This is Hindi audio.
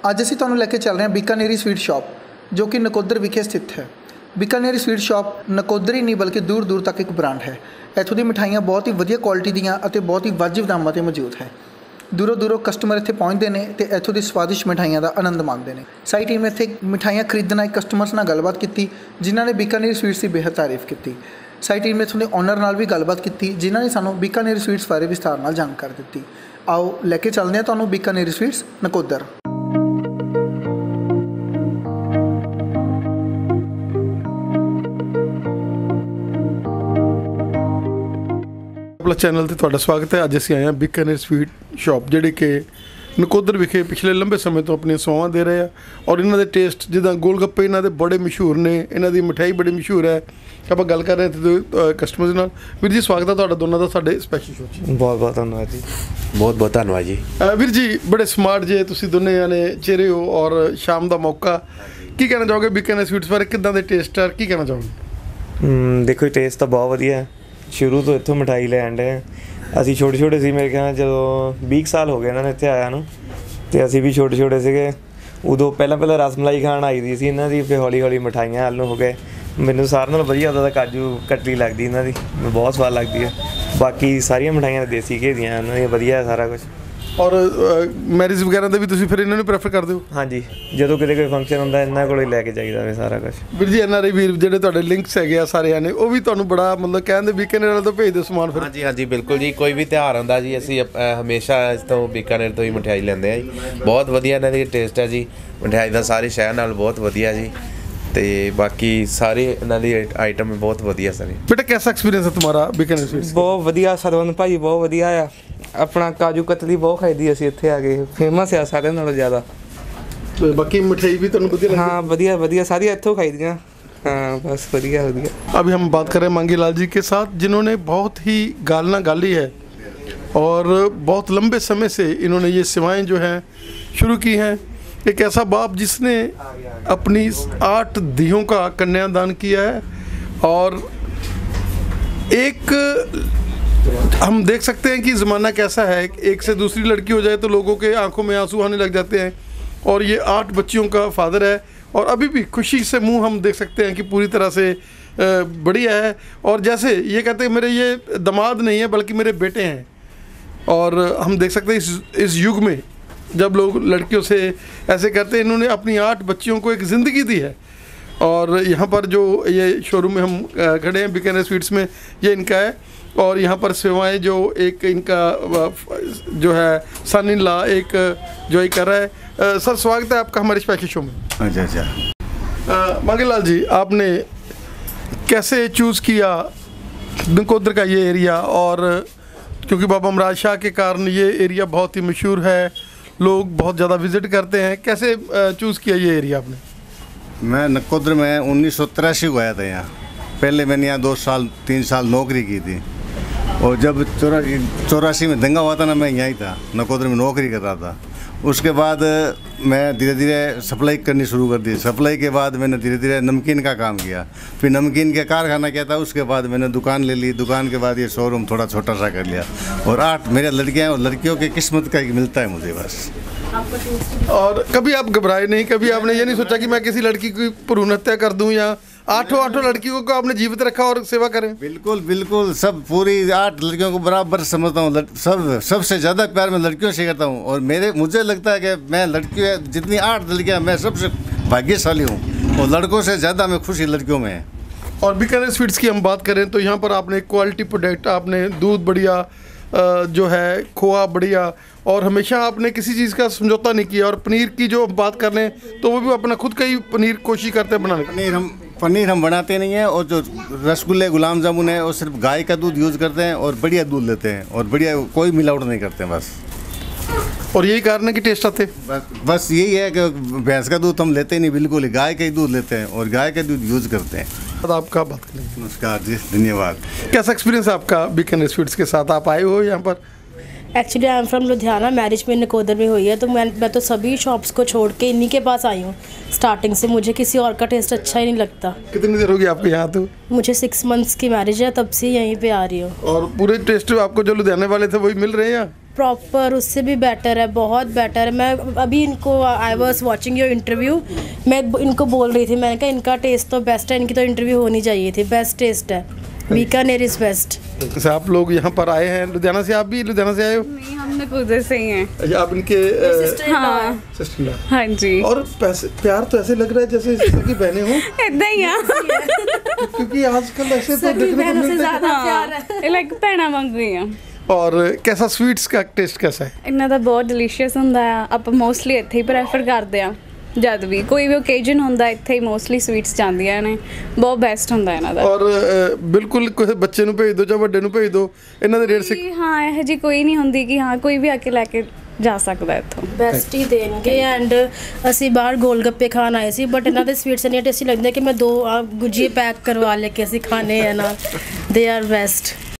ਅੱਜ ਅਸੀਂ ਤੁਹਾਨੂੰ ਲੈ ਕੇ ਚੱਲ ਰਹੇ ਹਾਂ बीकानेरी स्वीट शॉप जो कि नकोदर विखे स्थित है। बीकानेरी स्वीट शॉप नकोदर ही नहीं बल्कि दूर दूर तक एक ब्रांड है। ਇੱਥੋਂ ਦੀ ਮਿਠਾਈਆਂ ਬਹੁਤ ਹੀ ਵਧੀਆ ਕੁਆਲਿਟੀ ਦੀਆਂ ਅਤੇ ਬਹੁਤ ਹੀ ਵਾਜਿਬ ਦਾਮਾਂ 'ਤੇ ਮੌਜੂਦ ਹੈ। दूरों दूरों कस्टमर इत्थे पहुँचते हैं तो इत्थों की स्वादिष्ट मिठाइयों का आनंद माणते हैं। साई टीम ने इत्थे मिठाइयां खरीदना एक कस्टमर्स नाल गलबात की जिन्होंने बीकानेरी स्वीट्स की बेहद तारीफ की। साई टीम ने इत्थों के ओनर नाल भी गलबात की जिन्होंने सानू बीकानेरी स्वीट्स बारे विस्तार नाल जानकारी दी। आओ लैके चलते हैं तुहानू बीकानेरी स्वीट्स नकोदर। चैनल से तुहाडा स्वागत है। अज असीं आए हैं बीकानेर स्वीट शॉप जिहड़ी कि नकोदर विखे पिछले लंबे समय तो अपनी सेवावां दे रहे हैं और इन्हां दे टेस्ट जिद्दां गोलगप्पे इन्हां दे बड़े मशहूर ने, इन्हां दी मिठाई बड़ी मशहूर है। आपां गल कर रहे हैं कस्टमर्स नाल। वीर जी स्वागत है तुहाडा दोनों का साडे स्पैशल शो च। बहुत बहुत धन्यवाद जी। बहुत बहुत धन्यवाद जी। वीर जी बड़े स्मार्ट जे तुसीं दोने जाने चेहरे हो और शाम का मौका की कहना चाहोगे बीकानेर स्वीट्स बारे, किद्दां दे टेस्ट है की कहना चाहोगे? देखो टेस्ट तो बहुत वधिया है। शुरू तो इत्थों मिठाई ले आंडे असी छोटे छोटे सी, मेरे ख्याल जो 20 साल हो गए इन्होंने इत्थे आया नूं ते असी भी छोटे छोटे सीगे उदों। पहला रसमलाई खाण आई दी सी इन्हां दी, फिर हौली हौली मिठाइयां हल हो गए। मैनूं सारे नालों वधिया उहदा काजू कतली लगदी इन्हां दी, बहुत स्वाद लगदी है। बाकी सारियां मिठाइयां देसी घे दियां इन्हां दी, वधिया है सारा कुछ। और मैरिज वगैरह का भी तुसीं फिर इन्हां नूं प्रेफर करदे हो? हाँ जी, जो किते कोई फंक्शन हुंदा इन्हां कोल ही लैके जाईदा वे सारा कुछ। ਵੀਰ ਜੀ NRI ਵੀਰ ਜਿਹੜੇ ਤੁਹਾਡੇ ਲਿੰਕਸ ਹੈਗੇ ਆ ਸਾਰਿਆਂ ਨੇ ਉਹ ਵੀ ਤੁਹਾਨੂੰ ਬੜਾ ਮਤਲਬ ਕਹਿੰਦੇ बीकानेर ਵਾਲੇ ਤੋਂ ਭੇਜ ਦਿਓ ਸਮਾਨ ਫਿਰ। ਹਾਂਜੀ ਹਾਂਜੀ ਬਿਲਕੁਲ ਜੀ। ਕੋਈ ਵੀ ਤਿਉਹਾਰ ਹੁੰਦਾ ਜੀ ਅਸੀਂ ਹਮੇਸ਼ਾ ਇਸ ਤੋਂ बीकानेर ਤੋਂ ਹੀ ਮਠਿਆਈ ਲੈਂਦੇ ਆ ਜੀ। ਬਹੁਤ ਵਧੀਆ ਇਹਨਾਂ ਦੀ ਟੇਸਟ ਹੈ ਜੀ ਮਠਿਆਈ ਦਾ, ਸਾਰੇ ਸ਼ਹਿਰ ਨਾਲ ਬਹੁਤ ਵਧੀਆ ਜੀ। ਤੇ ਬਾਕੀ ਸਾਰੇ ਇਹਨਾਂ ਦੀ ਆਈਟਮ ਬਹੁਤ ਵਧੀਆ ਸਾਰੇ। बेटा कैसा एक्सपीरियंस है तुम्हारा बीकानेर स्वीट्स? बहुत वधिया सरवंत भाई, बहुत वधिया आ। अपना काजू कतली बहुत खाई असीं इत्थे आ गए, फेमस है सारे नालों ज़्यादा। तो बाकी मिठाई भी तुहानूं वधिया लगी? हाँ वधिया वधिया सारी इत्थों खाई दियां। हाँ बस वधिया वधिया। अभी हम बात कर रहे हैं मांगी लाल जी के साथ जिन्होंने बहुत ही गालना गाली है और बहुत लंबे समय से इन्होंने ये सेवाएं जो हैं शुरू की हैं। एक ऐसा बाप जिसने अपनी 8 दियों का कन्यादान किया है और एक हम देख सकते हैं कि ज़माना कैसा है, एक से दूसरी लड़की हो जाए तो लोगों के आंखों में आंसू आने लग जाते हैं। और ये 8 बच्चियों का फादर है और अभी भी खुशी से मुंह हम देख सकते हैं कि पूरी तरह से बढ़िया है। और जैसे ये कहते हैं मेरे ये दामाद नहीं है बल्कि मेरे बेटे हैं। और हम देख सकते हैं इस युग में जब लोग लड़कियों से ऐसे करते हैं, इन्होंने अपनी 8 बच्चियों को एक ज़िंदगी दी है। और यहाँ पर जो ये शोरूम में हम खड़े हैं बीकानेर स्वीट्स में, ये इनका है। और यहाँ पर सेवाएं जो एक इनका जो है सन इन लॉ एक जो ही कर रहा है। सर स्वागत है आपका हमारे स्पेशल शो में। अच्छा अच्छा। मांगी लाल जी आपने कैसे चूज़ किया नकोदर का ये एरिया? और क्योंकि बाबा अमराज शाह के कारण ये एरिया बहुत ही मशहूर है, लोग बहुत ज़्यादा विज़िट करते हैं, कैसे चूज़ किया ये एरिया आपने? मैं नकोदर में 1983 को आया था यहाँ। पहले मैंने यहाँ 2 साल 3 साल नौकरी की थी और जब 84 में दंगा हुआ था ना, मैं यहाँ ही था, नकोदर में नौकरी कर रहा था। उसके बाद मैं धीरे धीरे सप्लाई करनी शुरू कर दी। सप्लाई के बाद मैंने धीरे धीरे नमकीन का काम किया, फिर नमकीन के कारखाना किया था। उसके बाद मैंने दुकान ले ली, दुकान के बाद ये शोरूम थोड़ा छोटा सा कर लिया। और 8 मेरे लड़कियाँ हैं और लड़कियों की किस्मत का मिलता है मुझे बस। और कभी आप घबराए नहीं? कभी आपने ये नहीं सोचा कि मैं किसी लड़की की भ्रूण हत्या कर दूं या 8 लड़कियों को आपने जीवित रखा और सेवा करें? बिल्कुल बिल्कुल, सब पूरी 8 लड़कियों को बराबर समझता हूँ। सबसे ज़्यादा प्यार मैं लड़कियों से करता हूँ। और मुझे लगता है कि मैं लड़कियों जितनी 8 लड़कियाँ, मैं सबसे भाग्यशाली हूँ और लड़कों से ज़्यादा मैं खुशी लड़कियों में है। और बीकानेर स्वीट्स की हम बात करें तो यहाँ पर आपने क्वालिटी प्रोडक्ट, आपने दूध बढ़िया जो है, खोआ बढ़िया, और हमेशा आपने किसी चीज़ का समझौता नहीं किया। और पनीर की जो बात कर लें तो वो भी अपना खुद का ही पनीर कोशिश करते हैं बनाने की। पनीर हम बनाते नहीं हैं। और जो रसगुल्ले गुलाब जामुन है वो सिर्फ गाय का दूध यूज़ करते हैं और बढ़िया दूध लेते हैं और बढ़िया कोई मिलावट नहीं करते हैं बस। और यही कारण है कि टेस्ट आते? बस यही है कि भैंस का दूध हम लेते ही नहीं, बिल्कुल ही गाय का ही दूध लेते हैं और गाय का दूध यूज़ करते हैं। आपका बात करें। नमस्कार जी, धन्यवाद। कैसा एक्सपीरियंस है आपका बीकानेर स्वीट्स के साथ? आप आए हो यहाँ पर? Actually I am from Ludhiana, marriage में नकोदर में हुई है तो मैं तो सभी शॉप्स को छोड़ के इन्हीं के पास आई हूँ स्टार्टिंग से। मुझे किसी और का टेस्ट अच्छा ही नहीं लगता। कितनी देर होगी आपके यहाँ? तो मुझे 6 मंथ्स की मैरिज है, तब से यहीं पे आ रही हूँ। और पूरे टेस्ट आपको जो लुधियाने वाले थे वही मिल रहे हैं? प्रॉपर उससे भी बेटर है, बहुत बेटर है। मैं अभी इनको I was watching your interview, मैं इनको बोल रही थी, मैंने कहा इनका टेस्ट तो बेस्ट है, इनकी तो इंटरव्यू होनी चाहिए थी, बेस्ट टेस्ट है, बीकानेर इज़ बेस्ट। जैसे आप लोग यहाँ पर आए हैं लुधियाना से, आप भी लुधियाना से आए हो? नहीं, हम नकोदर से ही हैं। अच्छा, आप इनके हाँ सिस्टर? हाँ जी। और प्यार तो ऐसे लग रहा है जैसे सगी बहनें हो, इतना ही आ क्योंकि आजकल ऐसे तो देखने को मिलता है। ਲਾਈਕ ਭੈਣਾਂ ਵਾਂਗੂ ਹੀ ਆ। और कैसा स्वीट्स का टेस्ट कैसा है? ਇਹਨਾਂ ਦਾ ਬਹੁਤ ਡਿਲੀਸ਼ੀਅਸ ਹੁੰਦਾ ਆ। ਆਪਾਂ ਮੋਸਟਲੀ ਇੱਥੇ ਹੀ ਪ੍ਰੈਫਰ ਕਰਦੇ ਆ, ਜਦ ਵੀ ਕੋਈ ਵੀ ਓਕੇਜਨ ਹੁੰਦਾ ਇੱਥੇ ਹੀ ਮੋਸਟਲੀ ਸਵੀਟਸ ਜਾਂਦੀਆਂ ਨੇ, ਬਹੁਤ ਬੈਸਟ ਹੁੰਦਾ ਇਹਨਾਂ ਦਾ। और बिल्कुल कोई बच्चे ਨੂੰ ਭੇਜ ਦਿਓ ਜਾਂ ਵੱਡੇ ਨੂੰ ਭੇਜ ਦਿਓ, ਇਹਨਾਂ ਦੇ ਰੇਟ ਹਾਂ ਇਹੋ ਜਿਹੀ ਕੋਈ ਨਹੀਂ ਹੁੰਦੀ ਕਿ ਹਾਂ ਕੋਈ ਵੀ ਆ ਕੇ ਲੈ ਕੇ ਜਾ ਸਕਦਾ ਇੱਥੋਂ। ਬੈਸਟ ਹੀ ਦੇਣਗੇ। ਐਂਡ ਅਸੀਂ ਬਾਹਰ ਗੋਲ ਗੱਪੇ ਖਾਣ ਆਏ ਸੀ, ਬਟ ਇਹਨਾਂ ਦੇ ਸਵੀਟਸ ਇੰਨੇ ਟੇਸਟੀ ਲੱਗਦੇ ਕਿ ਮੈਂ 2 ਗੁਜੀਏ ਪੈਕ ਕਰਵਾ ਲੈ ਕੇ ਅਸੀਂ ਖਾਣੇ ਆ ਨਾਲ। They are best.